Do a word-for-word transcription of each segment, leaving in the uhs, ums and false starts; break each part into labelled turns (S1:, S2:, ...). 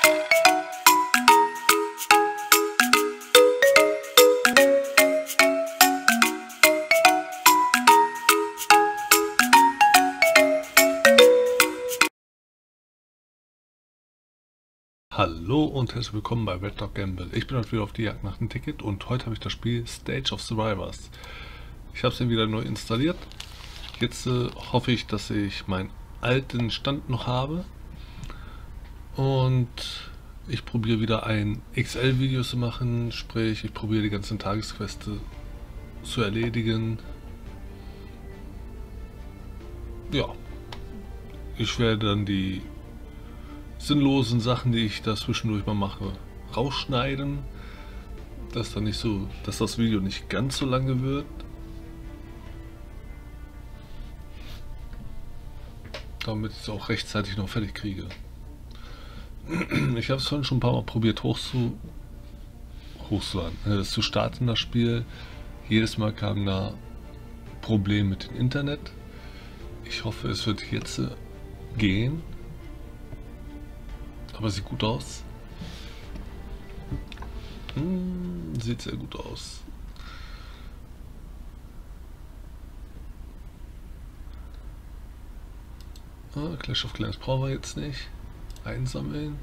S1: Hallo und herzlich willkommen bei Red Dog Gamble. Ich bin heute wieder auf die Jagd nach dem Ticket und heute habe ich das Spiel Stage of Survivors. Ich habe es wieder neu installiert. Jetzt äh, hoffe ich, dass ich meinen alten Stand noch habe. Und ich probiere wieder ein X L-Video zu machen, sprich ich probiere die ganzen Tagesqueste zu erledigen. Ja, ich werde dann die sinnlosen Sachen, die ich da zwischendurch mal mache, rausschneiden, dass dann nicht so, dass das Video nicht ganz so lange wird. Damit ich es auch rechtzeitig noch fertig kriege. Ich habe es vorhin schon ein paar Mal probiert hoch zu hochzuladen, äh, zu starten das Spiel. Jedes Mal kam da Problem mit dem Internet. Ich hoffe, es wird jetzt äh, gehen. Aber sieht gut aus. Hm, sieht sehr gut aus. Ah, Clash of Clans brauchen wir jetzt nicht. Einsammeln.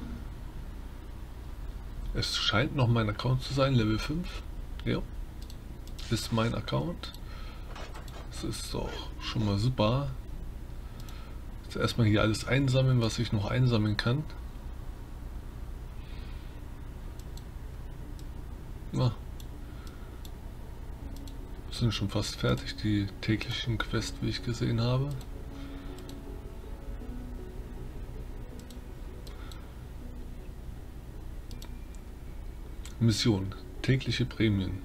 S1: Es scheint noch mein Account zu sein, Level fünf. Ja. Ist mein Account. Das ist doch schon mal super. Jetzt erstmal hier alles einsammeln, was ich noch einsammeln kann. Na, sind schon fast fertig, die täglichen Quests, wie ich gesehen habe. Mission, tägliche Prämien.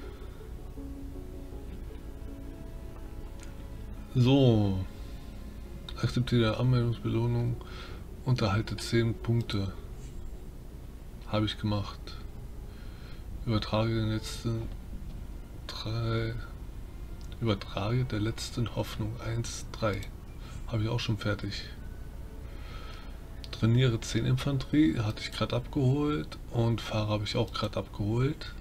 S1: So, akzeptiere Anmeldungsbelohnung, unterhalte zehn Punkte. Habe ich gemacht. Übertrage den letzten drei. Übertrage der letzten Hoffnung eins drei. Habe ich auch schon fertig. Trainiere zehn Infanterie, hatte ich gerade abgeholt. Und Fahrer habe ich auch gerade abgeholt.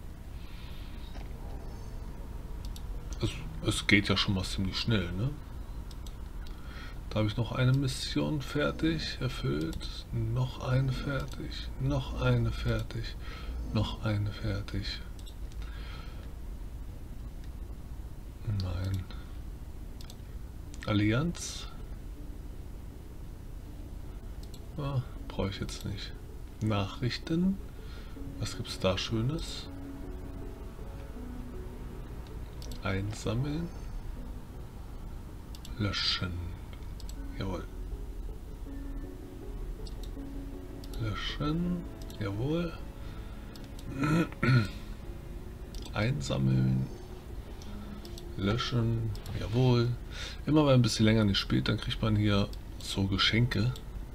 S1: Es, es geht ja schon mal ziemlich schnell, ne? Da habe ich noch eine Mission fertig, erfüllt. Noch eine fertig. Noch eine fertig. Noch eine fertig. Nein. Allianz. Ah, brauche ich jetzt nicht. Nachrichten. Was gibt es da Schönes? Einsammeln. Löschen. Jawohl. Löschen. Jawohl. Einsammeln. Löschen. Jawohl. Immer wenn man ein bisschen länger nicht spielt, dann kriegt man hier so Geschenke.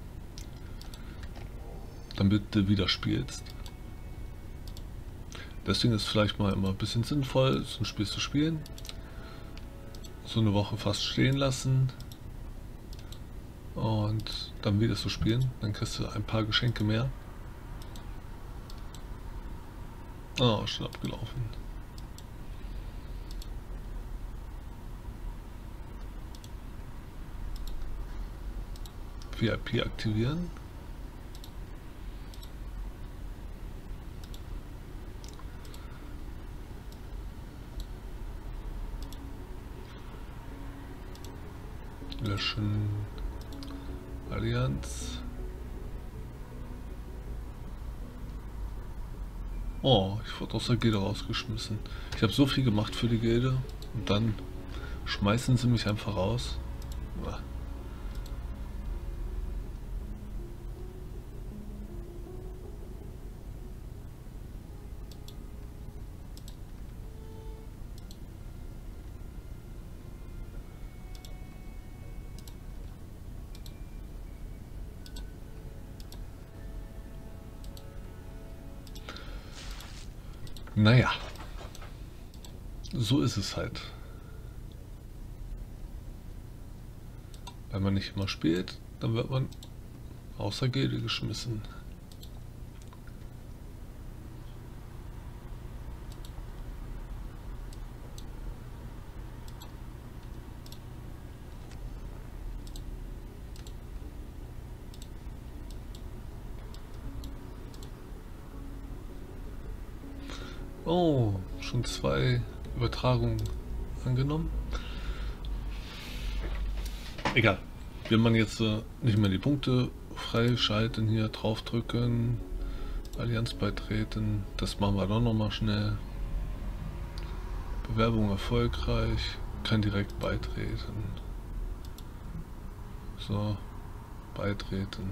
S1: Damit du wieder spielst. Deswegen ist es vielleicht mal immer ein bisschen sinnvoll, so ein Spiel zu spielen. So eine Woche fast stehen lassen. Und dann wieder zu spielen. Dann kriegst du ein paar Geschenke mehr. Oh, schon abgelaufen. V I P aktivieren. Löschen. Allianz. Oh, ich wurde aus der Gilde rausgeschmissen. Ich habe so viel gemacht für die Gilde und dann schmeißen sie mich einfach raus. Ja. Naja, so ist es halt. Wenn man nicht immer spielt, dann wird man außer Gilde geschmissen. Oh, schon zwei Übertragungen angenommen. Egal. Wenn man jetzt äh, nicht mehr die Punkte freischalten, hier draufdrücken, Allianz beitreten, das machen wir doch noch mal schnell. Bewerbung erfolgreich, kann direkt beitreten. So, beitreten.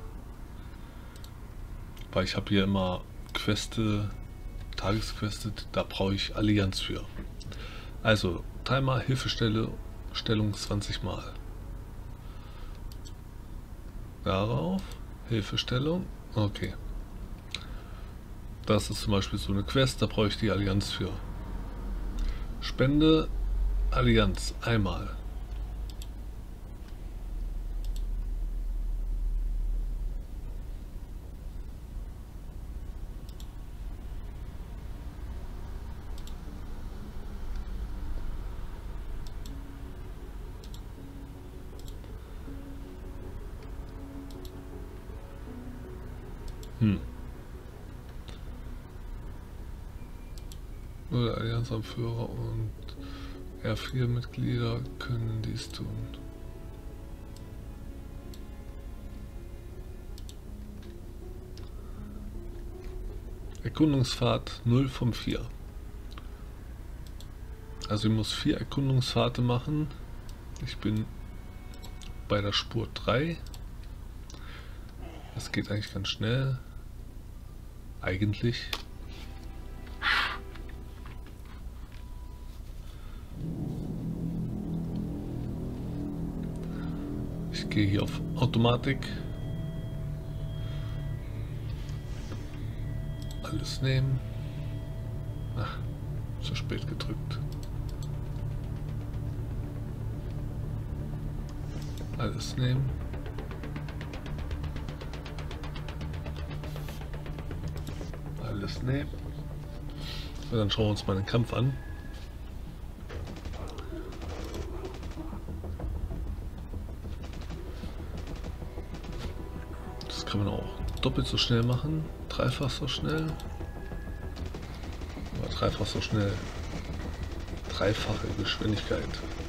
S1: Weil ich habe hier immer Queste, Tagesqueste, da brauche ich Allianz für. Also, Timer, Hilfestelle, Stellung zwanzig Mal. Darauf, Hilfestellung, okay. Das ist zum Beispiel so eine Quest, da brauche ich die Allianz für. Spende, Allianz, einmal. Hm. Nur der Allianzanführer und R vier Mitglieder können dies tun. Erkundungsfahrt null von vier. Also ich muss vier Erkundungsfahrten machen. Ich bin bei der Spur drei. Das geht eigentlich ganz schnell. Eigentlich. Ich gehe hier auf Automatik. Alles nehmen. Ach, zu spät gedrückt. Alles nehmen. Alles nehmen. Und dann schauen wir uns mal den Kampf an. Das kann man auch doppelt so schnell machen, dreifach so schnell. Oder dreifach so schnell. Dreifache Geschwindigkeit.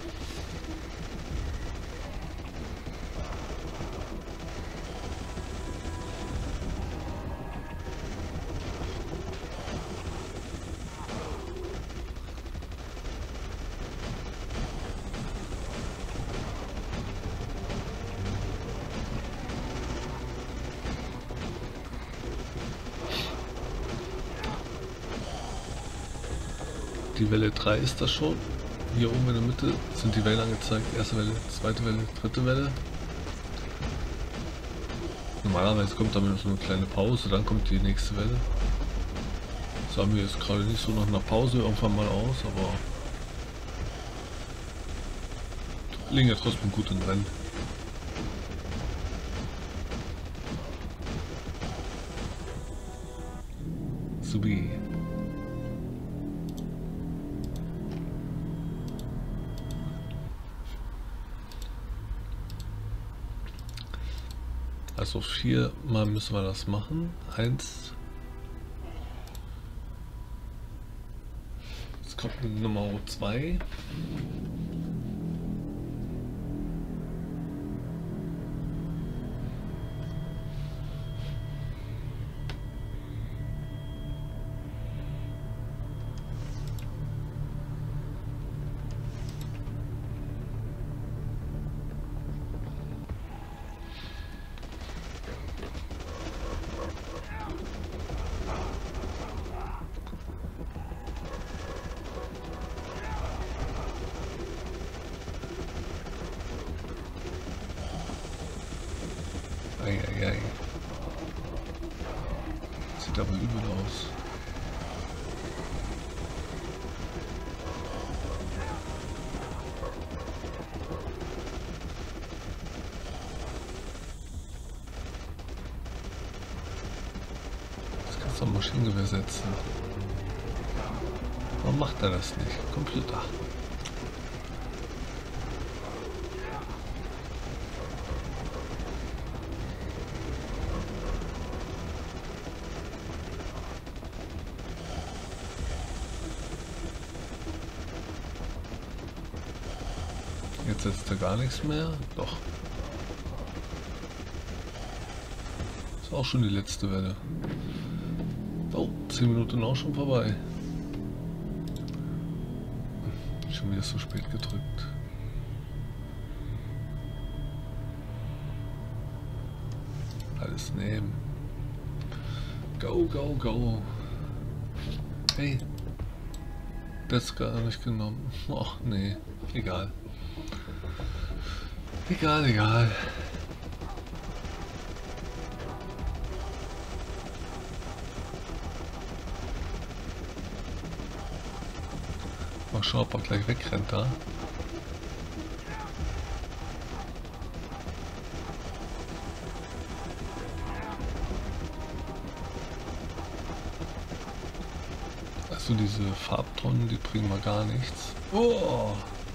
S1: Die Welle drei ist das schon. Hier oben in der Mitte sind die Wellen angezeigt. Erste Welle, zweite Welle, dritte Welle. Normalerweise kommt damit so eine kleine Pause, dann kommt die nächste Welle. Das sah mir jetzt gerade nicht so nach einer Pause irgendwann mal aus, aber liegen ja trotzdem gut im Rennen. Subi. Also viermal müssen wir das machen. Eins. Jetzt kommt Nummer zwei. Eieiei. Sieht aber übel aus. Das kannst du am Maschinengewehr setzen. Warum macht er das nicht? Computer. Jetzt setzt er gar nichts mehr. Doch. Ist auch schon die letzte Welle. Oh, zehn Minuten auch schon vorbei. Schon wieder so spät gedrückt. Alles nehmen. Go, go, go. Hey. Das gar nicht genommen. Ach nee. Egal. Egal, egal. Mal schauen, ob er gleich wegrennt da. Also diese Farbtonnen, die bringen mir gar nichts. Oh!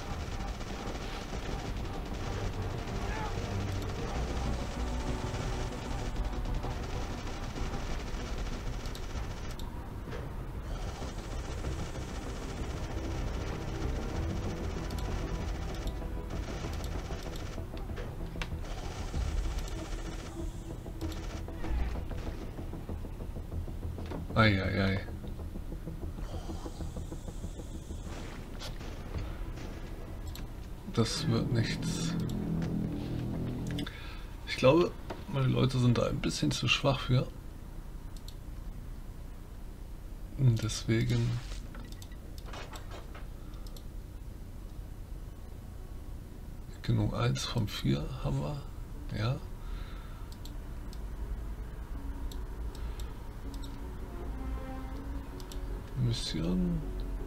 S1: Eieiei. Das wird nichts. Ich glaube, meine Leute sind da ein bisschen zu schwach für. Und deswegen genug eins von vier haben wir. Ja. Mission.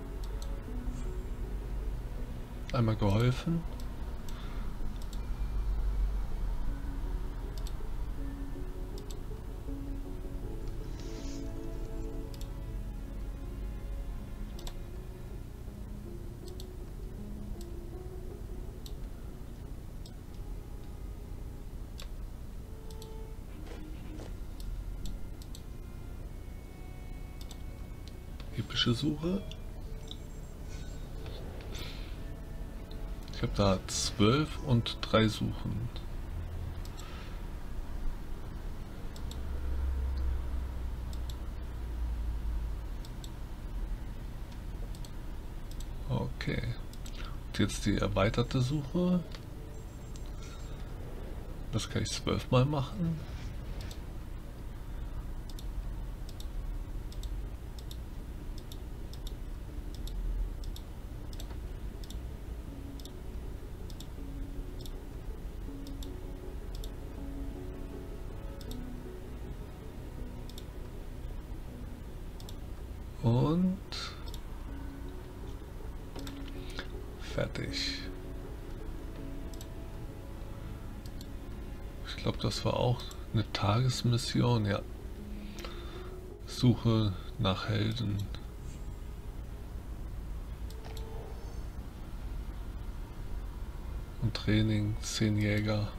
S1: Einmal geholfen. Epische Suche. Ich habe da zwölf und drei Suchen. Okay. Und jetzt die erweiterte Suche. Das kann ich zwölf Mal machen. Und fertig. Ich glaube, das war auch eine Tagesmission, ja. Suche nach Helden. Und Training, zehn Jäger.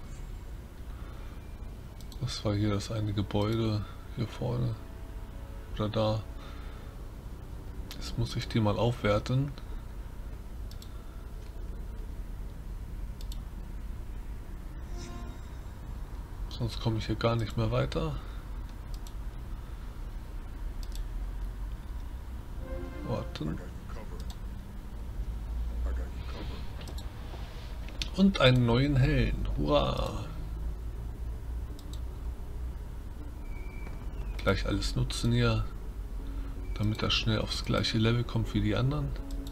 S1: Das war hier das eine Gebäude, hier vorne. Oder da. Jetzt muss ich die mal aufwerten. Sonst komme ich hier gar nicht mehr weiter. Warten. Und einen neuen Helden. Hurra! Gleich alles nutzen hier, damit er schnell aufs gleiche Level kommt wie die anderen.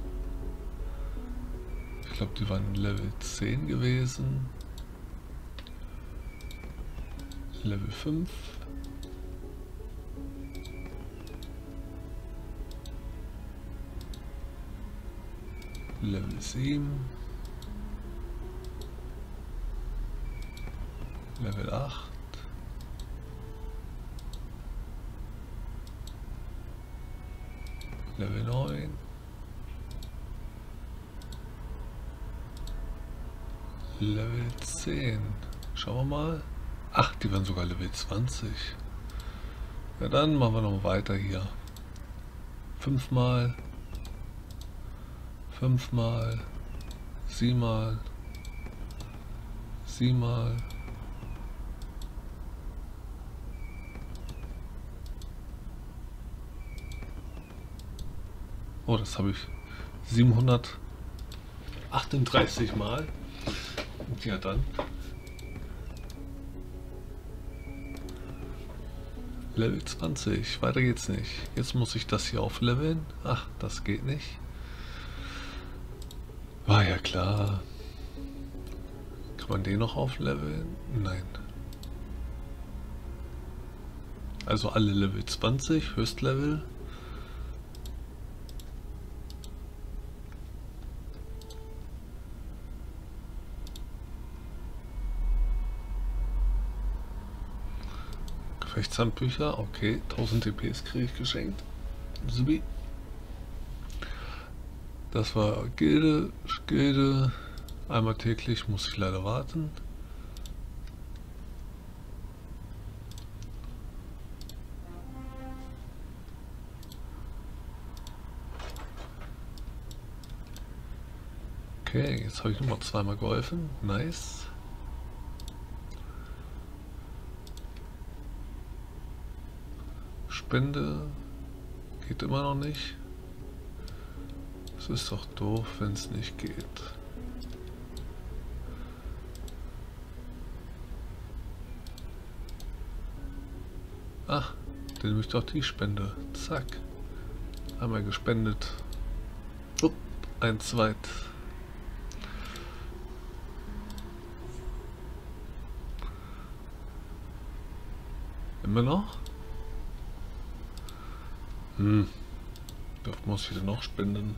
S1: Ich glaube, die waren Level zehn gewesen. Level fünf. Level sieben. Level acht. Level neun. Level zehn. Schauen wir mal. Ach, die waren sogar Level zwanzig. Ja, dann machen wir noch weiter hier. Fünfmal. Fünfmal. Siebenmal. sie mal. Oh, das habe ich siebenhundertachtunddreißig Mal. Ja dann. Level zwanzig. Weiter geht's nicht. Jetzt muss ich das hier aufleveln. Ach, das geht nicht. War ja klar. Kann man den noch aufleveln? Nein. Also alle Level zwanzig, Höchstlevel. Gefechtshandbücher, okay, tausend D Ps kriege ich geschenkt. Subi. Das war Gilde, Gilde. Einmal täglich muss ich leider warten. Okay, jetzt habe ich nochmal zweimal geholfen. Nice. Spende geht immer noch nicht. Es ist doch doof, wenn es nicht geht. Ach, dann nehme ich doch die Spende. Zack. Einmal gespendet. Upp, ein zweit. Immer noch? Hm. Da muss ich denn noch spenden?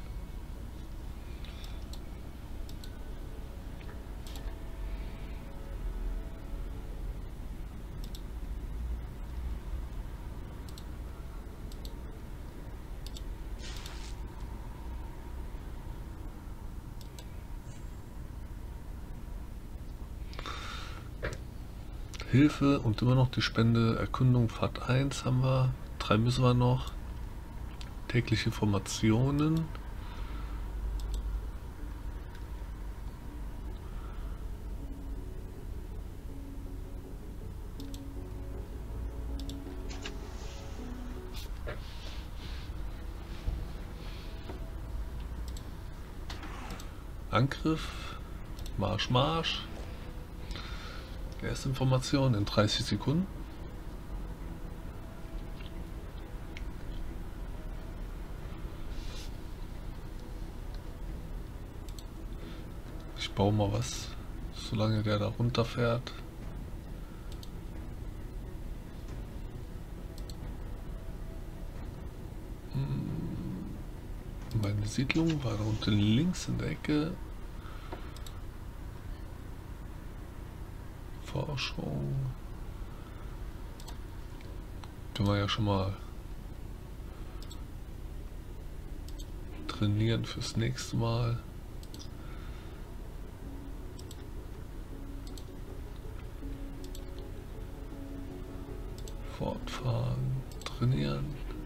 S1: Hilfe und immer noch die Spende. Erkundung Pfad eins haben wir. drei müssen wir noch. Tägliche Informationen. Angriff. Marsch, Marsch. Erste Information in dreißig Sekunden. Ich baue mal was, solange der da runterfährt. Meine Siedlung war da unten links in der Ecke. Forschung. Können wir ja schon mal trainieren fürs nächste Mal. Fortfahren, trainieren.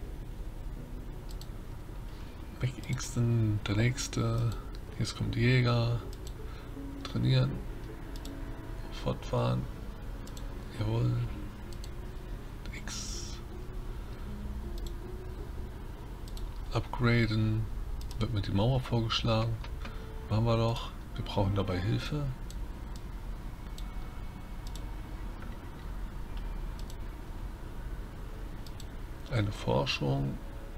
S1: McXton, der nächste. Jetzt kommt Jäger. Trainieren. Fortfahren. Jawohl. X. Upgraden. Wird mir die Mauer vorgeschlagen. Machen wir doch. Wir brauchen dabei Hilfe. Eine Forschung.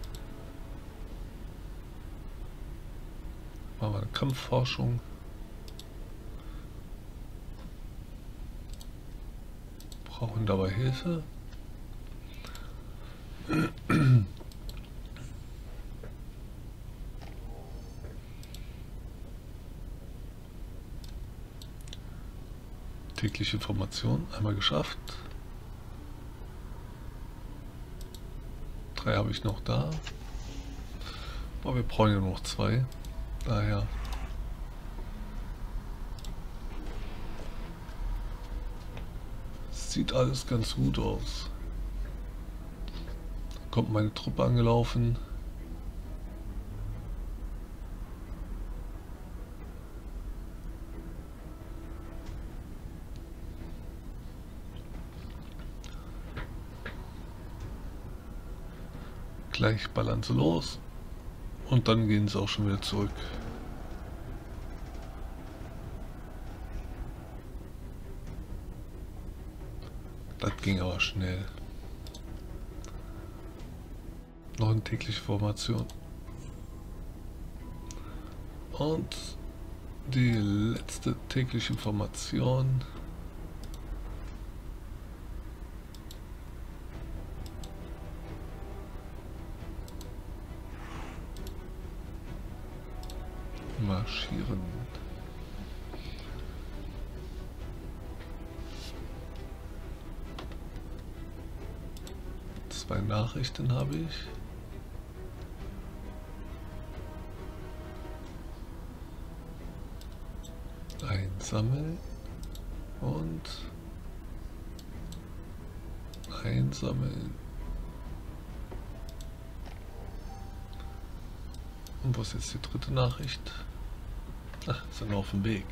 S1: Machen wir eine Kampfforschung. Brauchen dabei Hilfe. Tägliche Information, einmal geschafft. Drei habe ich noch da. Aber wir brauchen ja nur noch zwei. Daher. Sieht alles ganz gut aus. Da kommt meine Truppe angelaufen. Gleich ballern sie los und dann gehen sie auch schon wieder zurück. Das ging aber schnell. Noch eine tägliche Formation. Und die letzte tägliche Information. Marschieren. Zwei Nachrichten habe ich. Einsammeln und einsammeln. Und was ist jetzt die dritte Nachricht? Ach, sind wir auf dem Weg.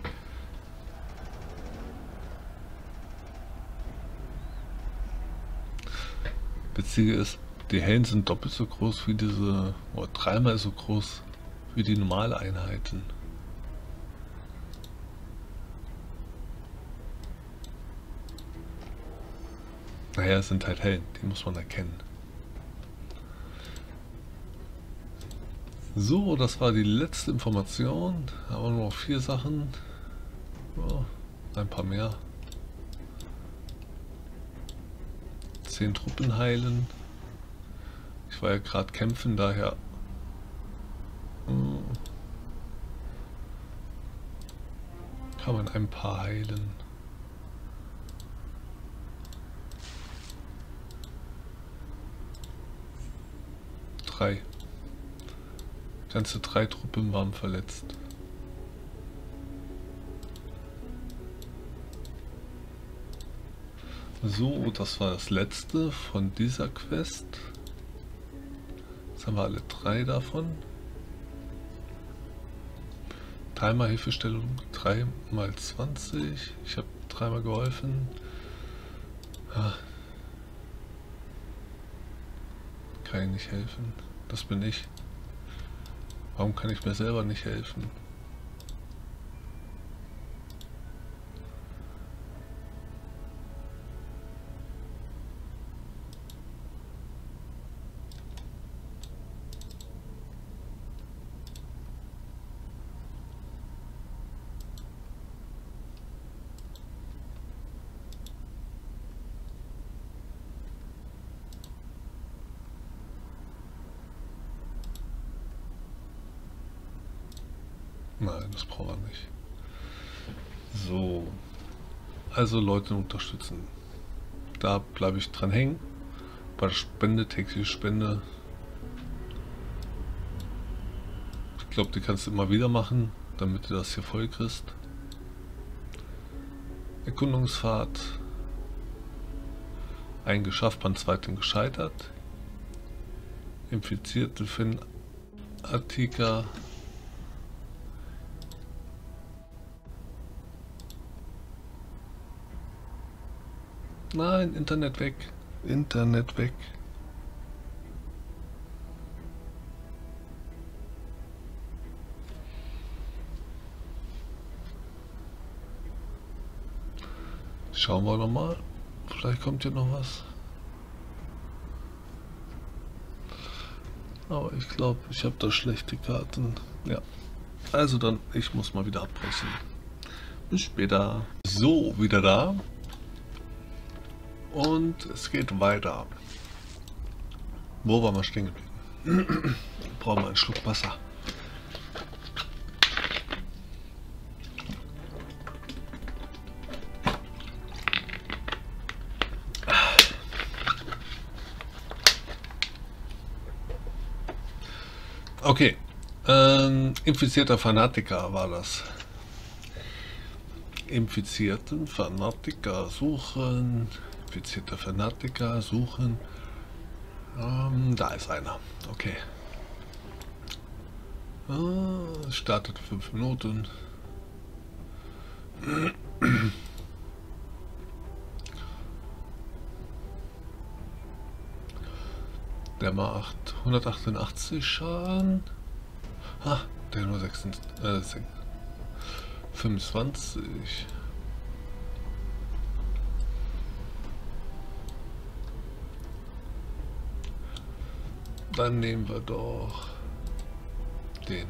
S1: Witzige ist, die Hellen sind doppelt so groß wie diese, oder dreimal so groß wie die normale Einheiten. Naja, es sind halt Hellen, die muss man erkennen. So, das war die letzte Information. Da haben wir nur noch vier Sachen. Oh, ein paar mehr. Zehn Truppen heilen. Ich war ja gerade kämpfen, daher hm, kann man ein paar heilen. Drei. Ganze drei Truppen waren verletzt. So, das war das letzte von dieser Quest. Jetzt haben wir alle drei davon. Dreimal Hilfestellung, drei mal zwanzig. Ich habe dreimal geholfen. Ah. Kann ich nicht helfen. Das bin ich. Warum kann ich mir selber nicht helfen? Nein, das brauchen wir nicht. So. Also Leute unterstützen. Da bleibe ich dran hängen. Bei der Spende, tägliche Spende. Ich glaube, die kannst du immer wieder machen, damit du das hier voll kriegst. Erkundungsfahrt. Ein geschafft, beim zweiten gescheitert. Infizierte Finn Attika. Nein, Internet weg. Internet weg. Schauen wir noch mal. Vielleicht kommt hier noch was. Aber ich glaube, ich habe da schlechte Karten. Ja. Also dann, ich muss mal wieder abbrechen. Bis später. So, wieder da. Und es geht weiter. Wo waren wir stehen geblieben? Brauchen wir einen Schluck Wasser. Okay. Ähm, infizierter Fanatiker war das. Infizierten Fanatiker suchen. Infizierter Fanatiker suchen. Ähm, da ist einer. Okay. Ah, startet fünf Minuten. Der macht hundertachtundachtzig Schaden. Ah, der nur sechsundzwanzig, äh, fünfundzwanzig. Dann nehmen wir doch den.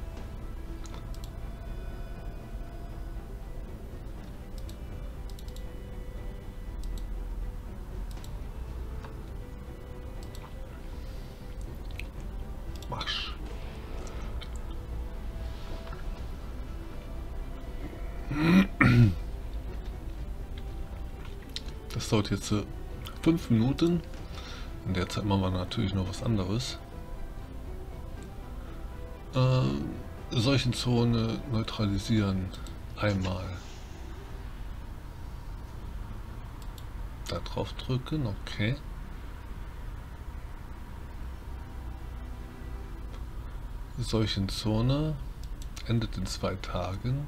S1: Marsch. Das dauert jetzt äh, fünf Minuten. In der Zeit machen wir natürlich noch was anderes. Äh, Seuchenzone neutralisieren. Einmal. Da drauf drücken, okay. Seuchenzone endet in zwei Tagen.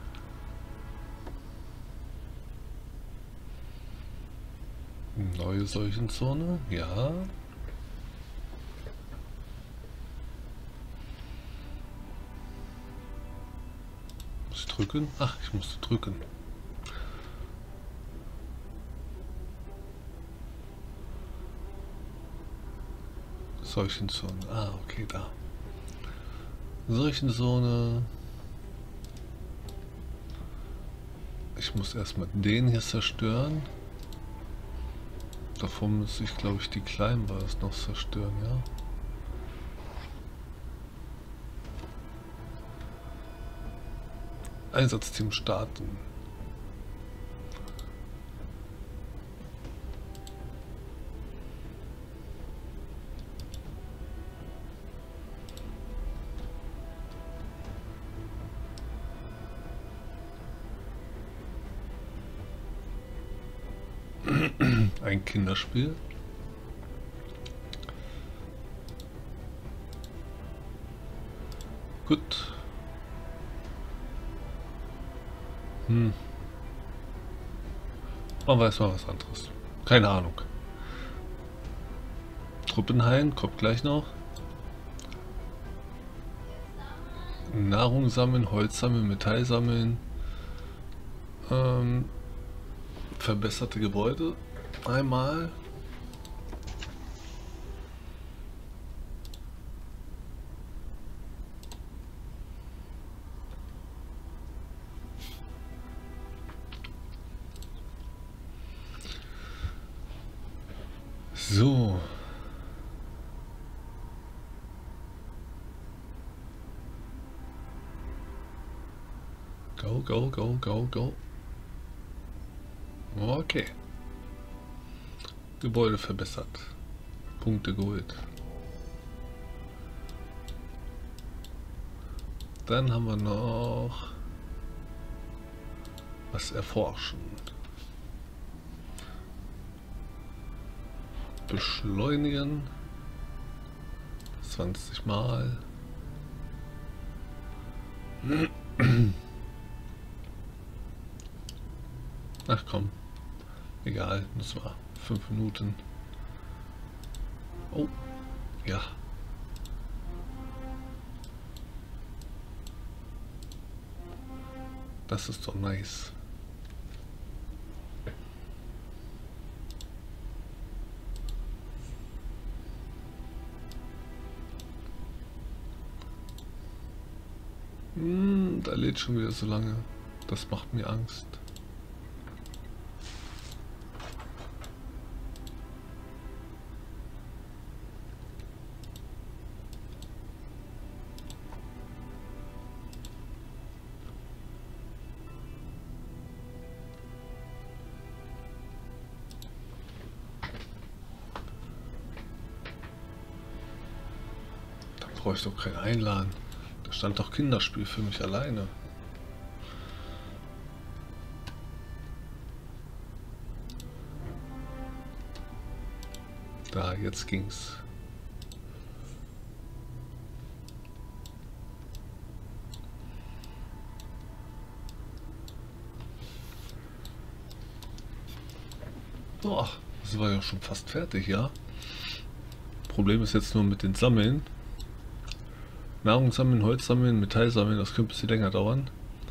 S1: Neue Seuchenzone, ja. Muss ich drücken? Ach, ich musste drücken. Seuchenzone, ah, okay, da. Seuchenzone. Ich muss erstmal den hier zerstören. Davon muss ich, glaube ich, die kleinen war es noch zerstören, ja. Einsatzteam starten. Ein Kinderspiel. Gut. Hm. Man weiß mal was anderes. Keine Ahnung. Truppenhain kommt gleich noch. Nahrung sammeln, Holz sammeln, Metall sammeln. Ähm, verbesserte Gebäude. Einmal. So. Go, go, go, go, go. Okay. Gebäude verbessert. Punkte geholt. Dann haben wir noch was erforschen. Beschleunigen. zwanzig Mal. Ach komm. Egal, das war fünf Minuten. Oh, ja. Das ist doch nice. Hm, da lädt schon wieder so lange. Das macht mir Angst. Da brauche ich doch kein Einladen. Da stand doch Kinderspiel für mich alleine. Da, jetzt ging's. Boah, das war ja schon fast fertig, ja? Problem ist jetzt nur mit den Sammeln. Nahrung sammeln, Holz sammeln, Metall sammeln, das könnte ein bisschen länger dauern.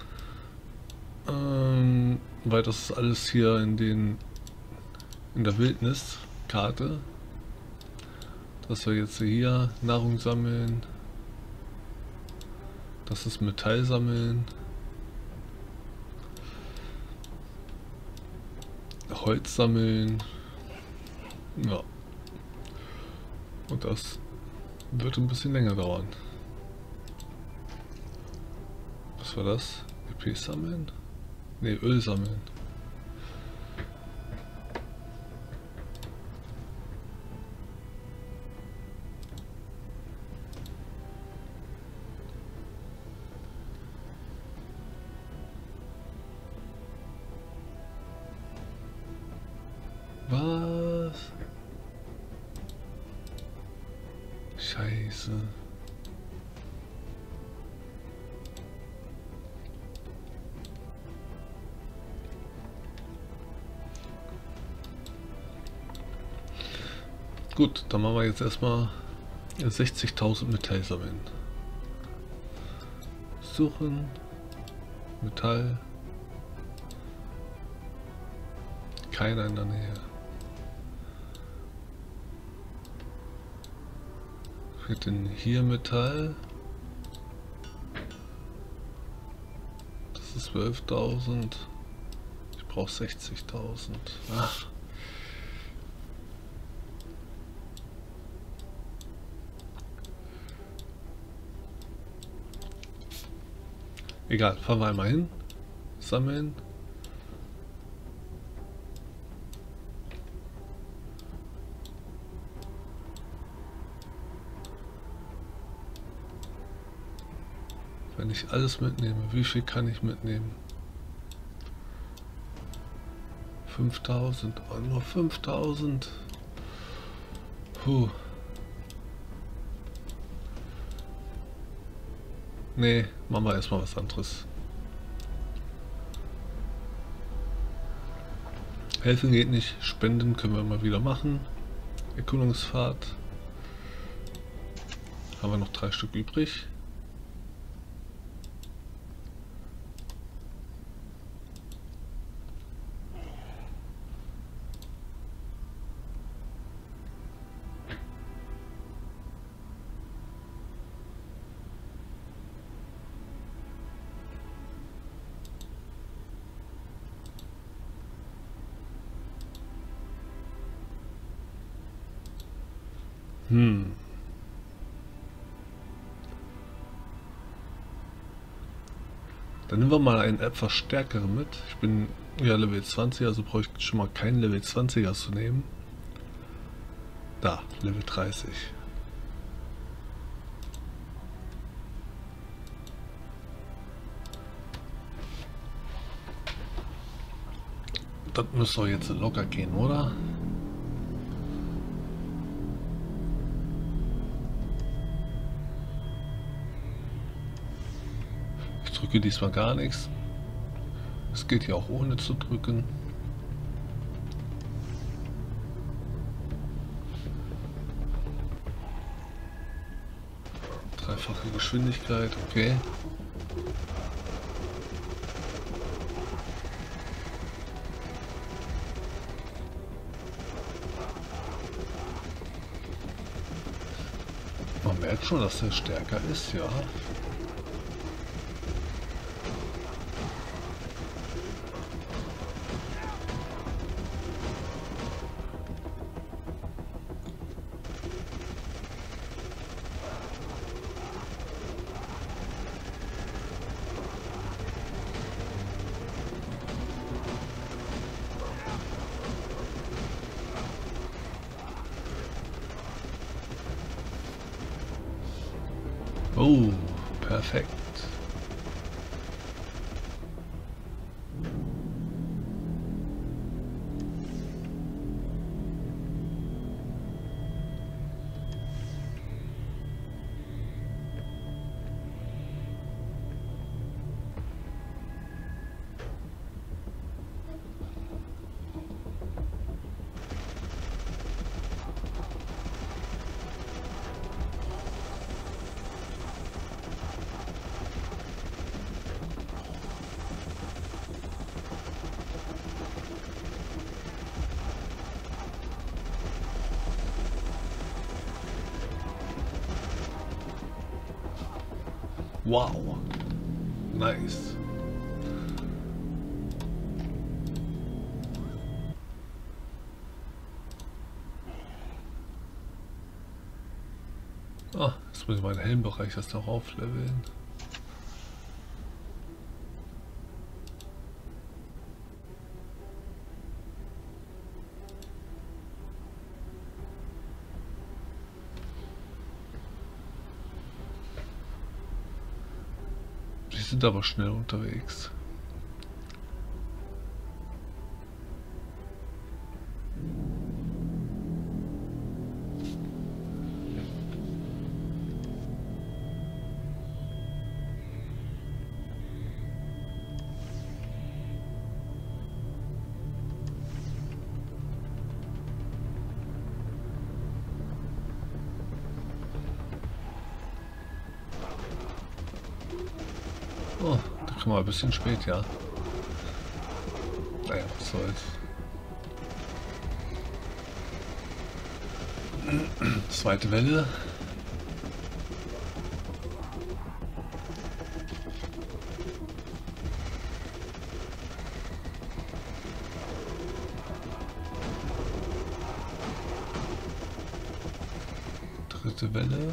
S1: Ähm, weil das ist alles hier in den in der Wildniskarte. Dass wir jetzt hier Nahrung sammeln. Das ist Metall sammeln. Holz sammeln. Ja. Und das wird ein bisschen länger dauern. Was war das? E P sammeln? Ne, Öl sammeln. Was? Scheiße. Gut, dann machen wir jetzt erstmal sechzigtausend Metall sammeln. Suchen. Metall. Keiner in der Nähe. Fehlt denn hier Metall? Das ist zwölftausend. Ich brauche sechzigtausend. Ach. Egal, fahren wir einmal hin. Sammeln. Wenn ich alles mitnehme, wie viel kann ich mitnehmen? fünftausend, oh, nur fünftausend. Puh. Nee, machen wir erstmal was anderes. Helfen geht nicht, spenden können wir mal wieder machen. Erkundungsfahrt. Haben wir noch drei Stück übrig. Hm. Dann nehmen wir mal einen etwas stärkeren mit. Ich bin ja Level zwanzig, also brauche ich schon mal keinen Level zwanziger zu nehmen. Da, Level dreißig. Das müsste doch jetzt locker gehen, oder? Ich drücke diesmal gar nichts. Es geht ja auch ohne zu drücken. Dreifache Geschwindigkeit, okay. Man merkt schon, dass er stärker ist, ja. Oh, perfekt. Wow. Nice. Ah, jetzt muss ich meinen Helmbereich erst noch aufleveln. Die sind aber schnell unterwegs. Oh, da kommen wir ein bisschen spät, ja. Naja, was soll's. Zweite Welle. Dritte Welle.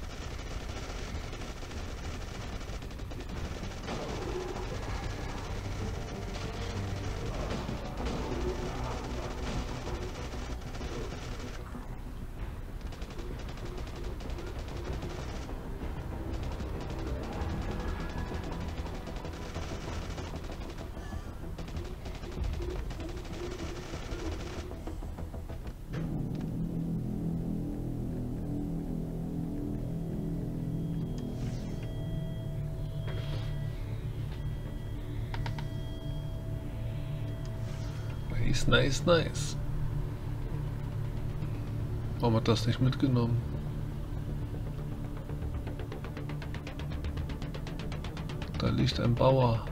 S1: Nice, nice, nice. Warum hat das nicht mitgenommen? Da liegt ein Bauer.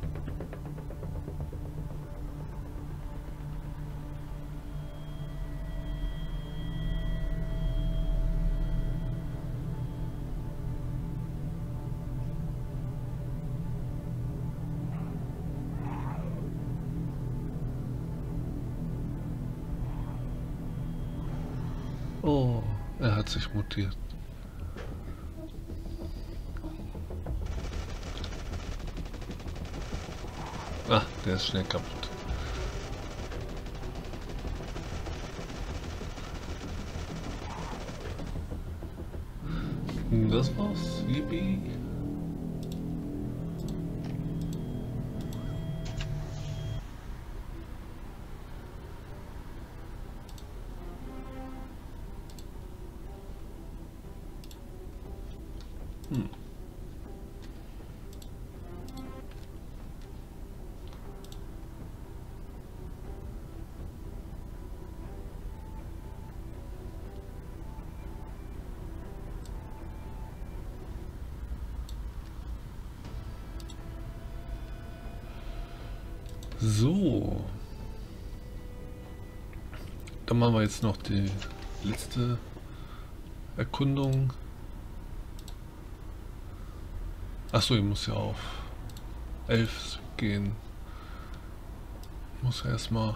S1: Oh, er hat sich mutiert. Ah, der ist schnell kaputt. Das war's. Yippie. Hm. So. Dann machen wir jetzt noch die letzte Erkundung. Achso, ich muss ja auf elf gehen. Ich muss ja erstmal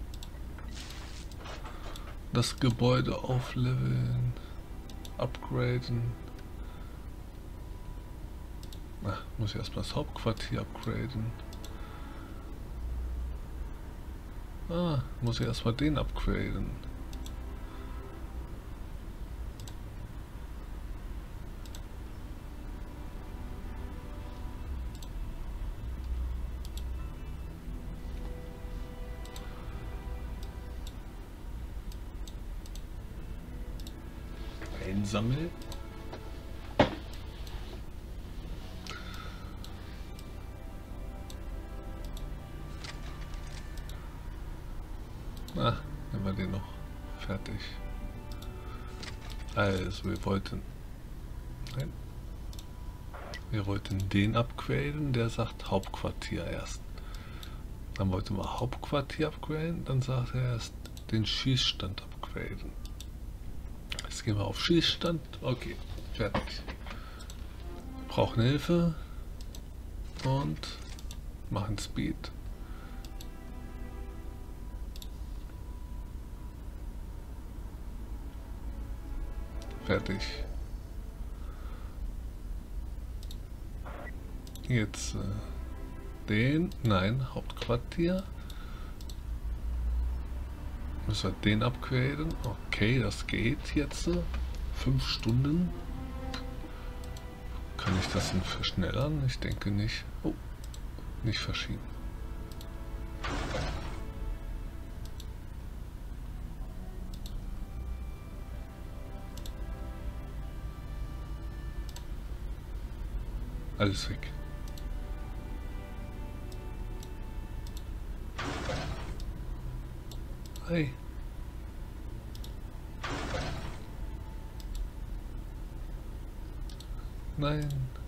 S1: das Gebäude aufleveln, upgraden. Ach, muss ich erstmal das Hauptquartier upgraden. Ah, muss ich erstmal den upgraden. Einsammeln. Ah, nehmen wir den noch fertig. Also wir wollten, nein, wir wollten den upgraden, der sagt Hauptquartier erst. Dann wollten wir Hauptquartier upgraden, dann sagt er erst den Schießstand upgraden. Jetzt gehen wir auf Schießstand, okay, fertig. brauchen Hilfe und machen Speed. Fertig. Jetzt äh, den, nein, Hauptquartier. Müssen wir den upgraden. Okay, das geht jetzt. Fünf Stunden. Kann ich das denn verschnellern? Ich denke nicht. Oh, nicht verschieben. Alles weg. Hey. Nein.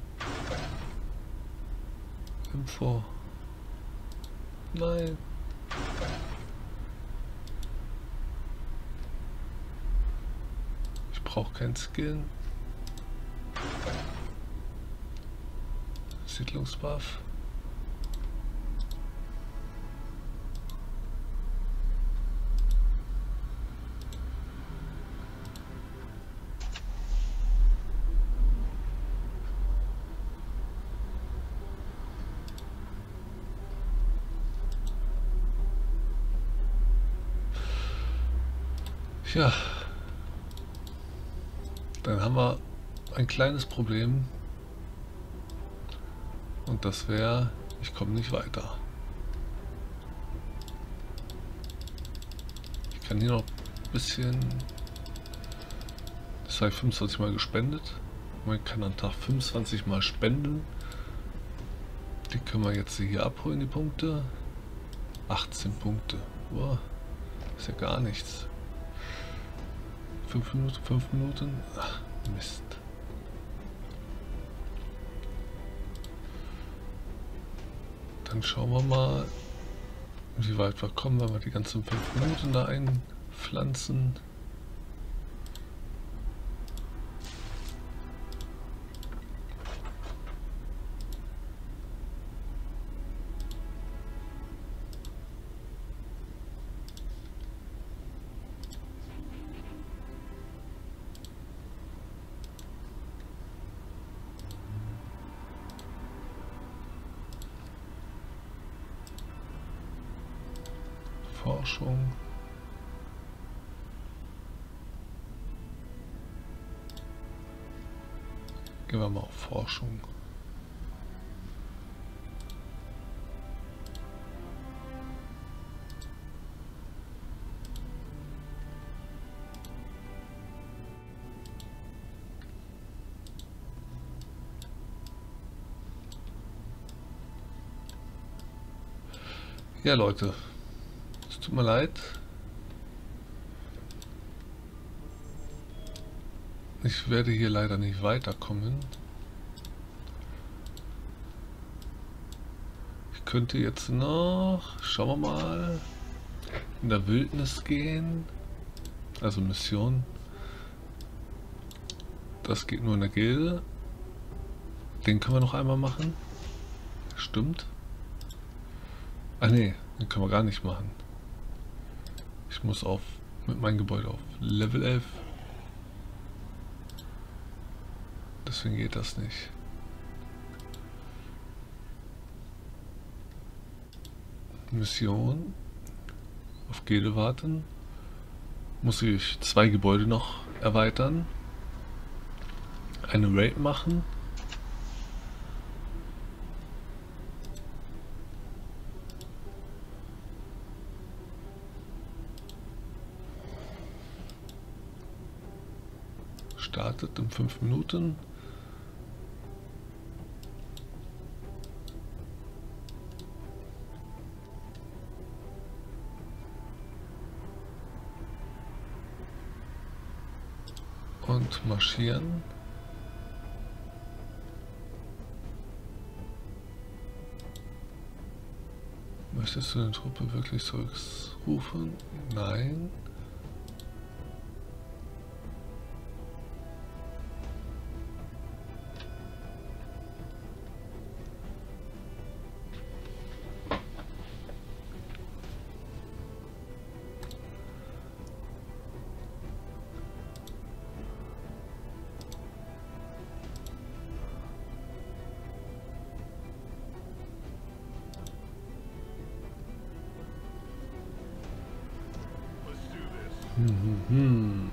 S1: Info. Nein. Ich brauche kein Skill. Siedlungsbuff. Ja, dann haben wir ein kleines Problem und das wäre, ich komme nicht weiter. Ich kann hier noch ein bisschen, das habe ich fünfundzwanzig Mal gespendet, man kann am Tag fünfundzwanzig Mal spenden, die können wir jetzt hier abholen, die Punkte, achtzehn Punkte, boah, ist ja gar nichts. Fünf Minuten, fünf Minuten. Ach, Mist. Dann schauen wir mal, wie weit wir kommen, wenn wir die ganzen fünf Minuten da einpflanzen. Forschung. Gehen wir mal auf Forschung. Ja, Leute. Tut mir leid. Ich werde hier leider nicht weiterkommen. Ich könnte jetzt noch, schauen wir mal, in der Wildnis gehen. Also Mission. Das geht nur in der Gilde. Den können wir noch einmal machen. Stimmt. Ah ne, den können wir gar nicht machen. Ich muss auf mit meinem Gebäude auf Level elf. Deswegen geht das nicht. Mission. Auf Gilde warten. Muss ich zwei Gebäude noch erweitern. Eine Raid machen. Startet in fünf Minuten. Und marschieren. Möchtest du die Truppe wirklich zurückrufen? Nein. Mhm.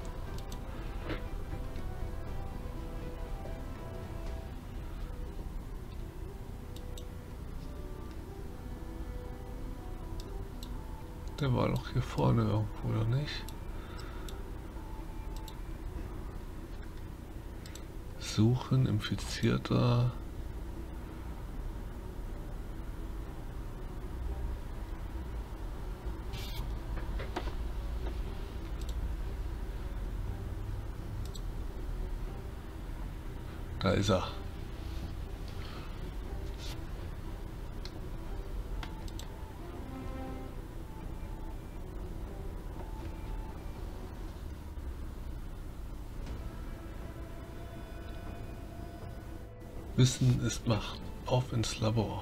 S1: Der war doch hier vorne irgendwo, oder nicht? Suchen, Infizierter. Da ist er. Wissen ist Macht. Auf ins Labor.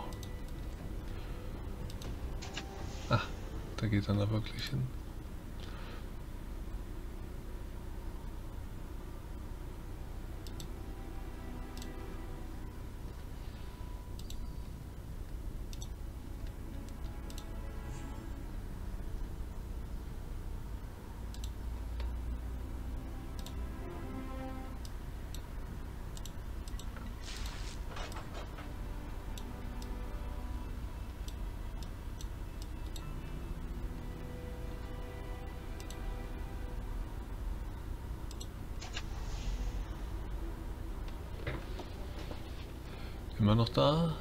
S1: Ah, da geht er da wirklich hin. Immer noch da?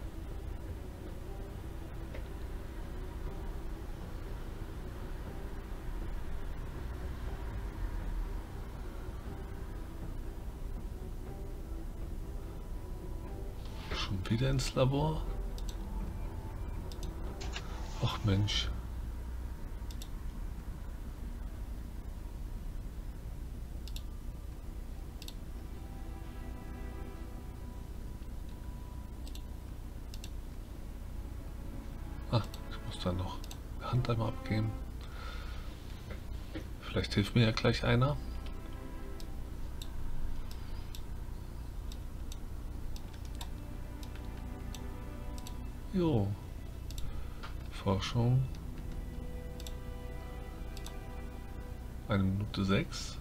S1: Schon wieder ins Labor? Ach Mensch. Ah, ich muss da noch die Hand einmal abgeben. Vielleicht hilft mir ja gleich einer. Jo. Forschung. Eine Minute sechs.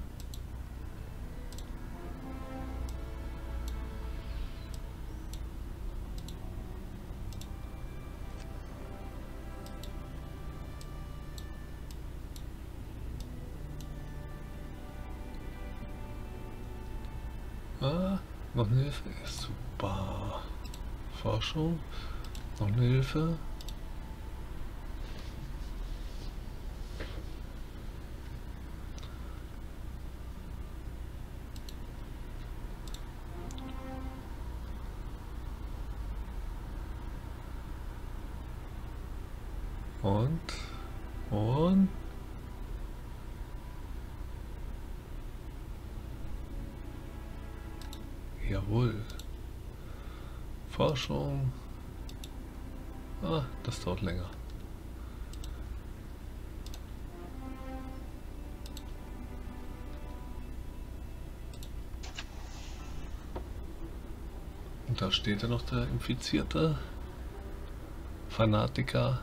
S1: Ah, noch eine Hilfe. Super. Forschung. Noch eine Hilfe. Und, und, jawohl. Forschung. Ah, das dauert länger. Und da steht ja noch der Infizierte. Fanatiker.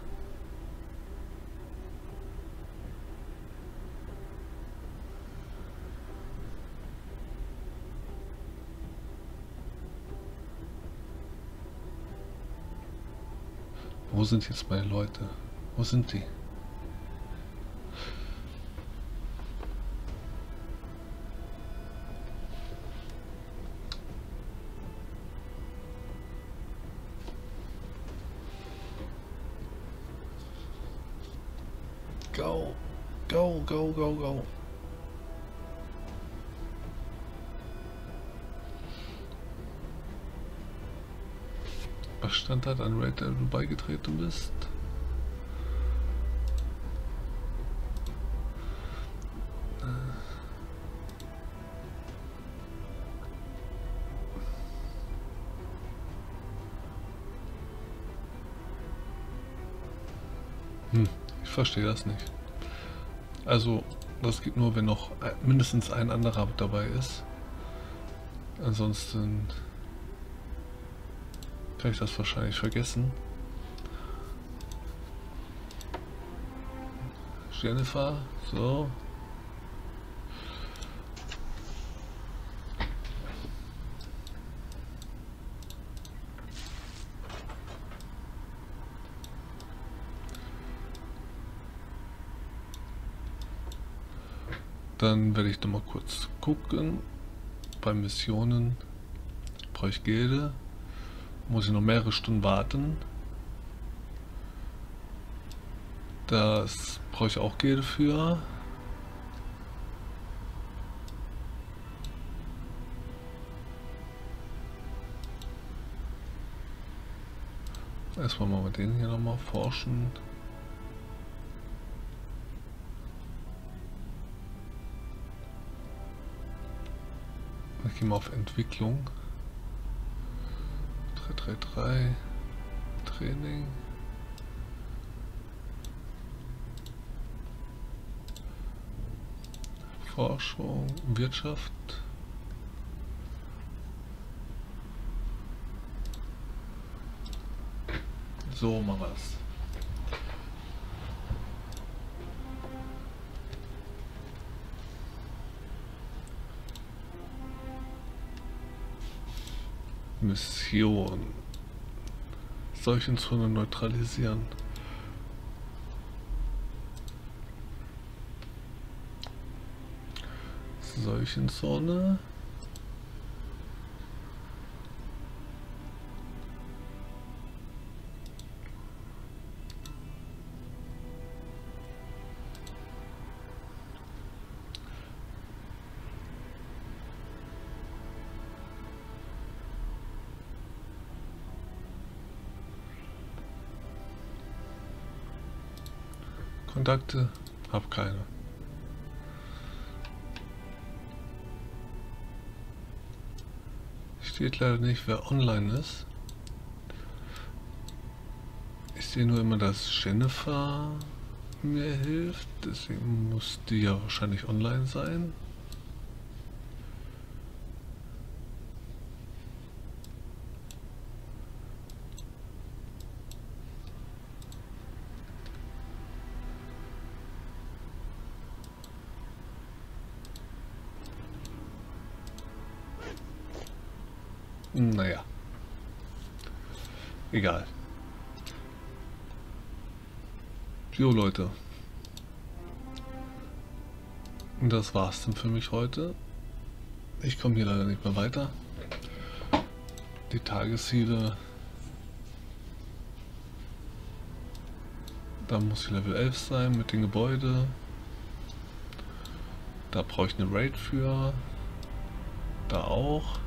S1: Wo sind jetzt meine Leute? Wo sind die? Go, go, go, go, go. Was stand da an Raid, der du beigetreten bist? Hm, ich verstehe das nicht. Also, das geht nur, wenn noch mindestens ein anderer dabei ist. Ansonsten kann ich das wahrscheinlich vergessen. Jennifer, so. Dann werde ich noch mal kurz gucken. Bei Missionen brauche ich Gilde. Muss ich noch mehrere Stunden warten. Das brauche ich auch Gilde für. Erstmal mal mit denen hier nochmal forschen. Ich gehe mal auf Entwicklung. drei drei drei Training. Forschung, Wirtschaft. So mal was. Mission. Seuchenzone neutralisieren. Seuchenzone. Kontakte, hab keine. Steht leider nicht, wer online ist. Ich sehe nur immer, dass Jennifer mir hilft, deswegen muss die ja wahrscheinlich online sein. Naja. Egal. Jo Leute. Und das war's dann für mich heute. Ich komme hier leider nicht mehr weiter. Die Tagesziele. Da muss ich Level elf sein mit dem Gebäude. Da brauche ich eine Raid für. Da auch.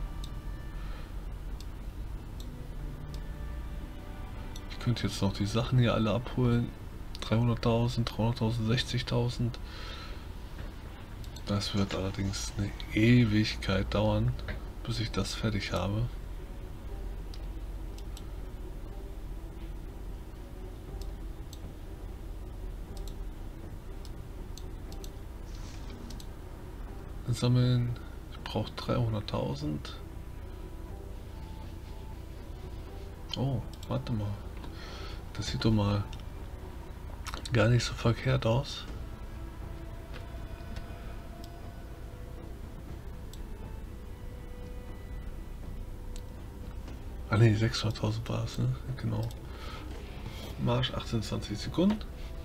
S1: Ich könnte jetzt noch die Sachen hier alle abholen. dreihunderttausend, dreihunderttausend, sechzigtausend. Das wird allerdings eine Ewigkeit dauern, bis ich das fertig habe. Sammeln. Ich brauche dreihunderttausend. Oh, warte mal. Das sieht doch mal gar nicht so verkehrt aus. Ah ne, sechshunderttausend war es, ne? Genau. Marsch achtzehn, zwanzig Sekunden.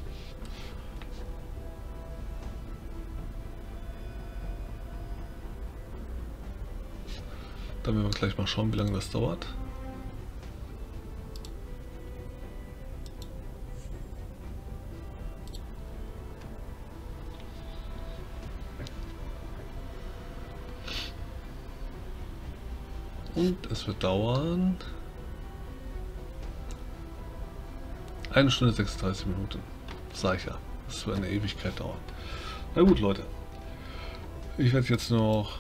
S1: Dann werden wir gleich mal schauen, wie lange das dauert. Und es wird dauern eine Stunde sechsunddreißig Minuten. Sag ich ja. Das wird eine Ewigkeit dauern. Na gut, Leute. Ich werde jetzt noch,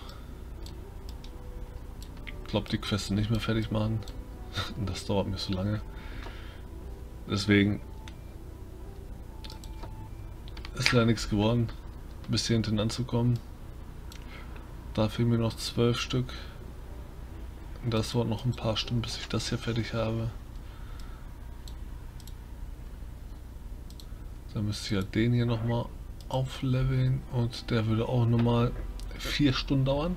S1: ich glaube, die Quests nicht mehr fertig machen. Das dauert mir so lange. Deswegen ist leider nichts geworden, bis hier hinten anzukommen. Da fehlen mir noch zwölf Stück. Das dauert noch ein paar Stunden, bis ich das hier fertig habe. Dann müsste ich ja den hier nochmal aufleveln und der würde auch nochmal vier Stunden dauern.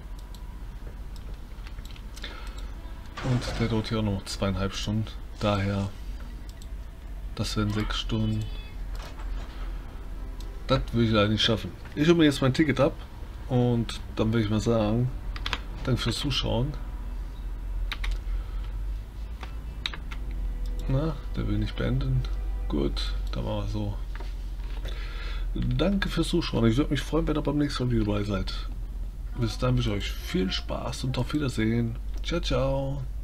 S1: Und der dauert hier auch noch zweieinhalb Stunden. Daher, das wären sechs Stunden. Das will ich leider nicht schaffen. Ich hole mir jetzt mein Ticket ab und dann will ich mal sagen, danke fürs Zuschauen. Na, der will nicht beenden. Gut, dann machen wir so. Danke fürs Zuschauen. Ich würde mich freuen, wenn ihr beim nächsten Mal wieder dabei seid. Bis dann wünsche ich euch viel Spaß und auf Wiedersehen. Ciao, ciao.